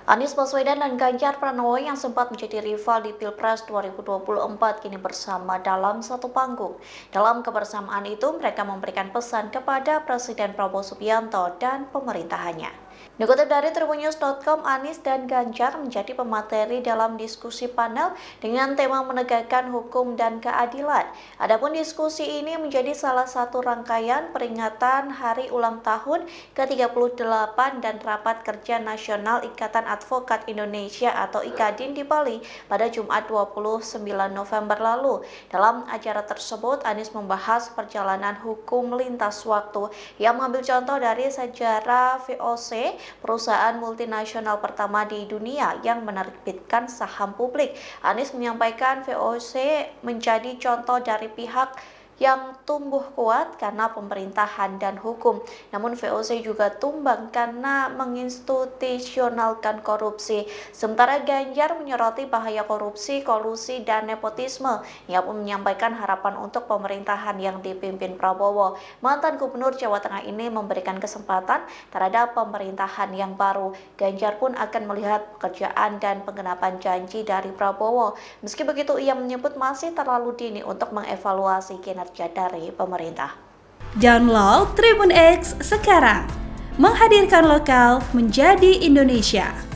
Anies Baswedan dan Ganjar Pranowo yang sempat menjadi rival di Pilpres 2024 kini bersama dalam satu panggung. Dalam kebersamaan itu, mereka memberikan pesan kepada Presiden Prabowo Subianto dan pemerintahannya. Dikutip dari tribunnews.com, Anies dan Ganjar menjadi pemateri dalam diskusi panel dengan tema menegakkan hukum dan keadilan. Adapun diskusi ini menjadi salah satu rangkaian peringatan Hari Ulang Tahun ke-38 dan Rapat Kerja Nasional Ikatan Advokat Indonesia atau IKADIN di Bali pada Jumat 29 November lalu. Dalam acara tersebut, Anies membahas perjalanan hukum lintas waktu yang mengambil contoh dari sejarah VOC, perusahaan multinasional pertama di dunia yang menerbitkan saham publik. Anies menyampaikan VOC menjadi contoh dari pihak yang tumbuh kuat karena pemerintahan dan hukum. Namun VOC juga tumbang karena menginstitusionalkan korupsi. Sementara Ganjar menyoroti bahaya korupsi, kolusi, dan nepotisme. Ia pun menyampaikan harapan untuk pemerintahan yang dipimpin Prabowo. Mantan Gubernur Jawa Tengah ini memberikan kesempatan terhadap pemerintahan yang baru. Ganjar pun akan melihat pekerjaan dan penggenapan janji dari Prabowo. Meski begitu, ia menyebut masih terlalu dini untuk mengevaluasi kinerja dari pemerintah. Download Tribun X sekarang, menghadirkan lokal menjadi Indonesia.